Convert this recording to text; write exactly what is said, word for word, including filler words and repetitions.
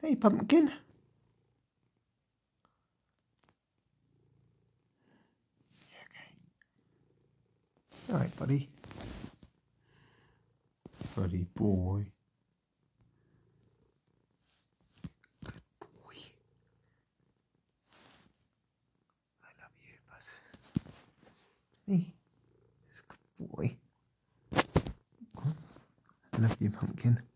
Hey, pumpkin. Okay. All right, buddy. Buddy boy. Good boy. I love you, bud. Hey, it's a good boy. I love you, pumpkin.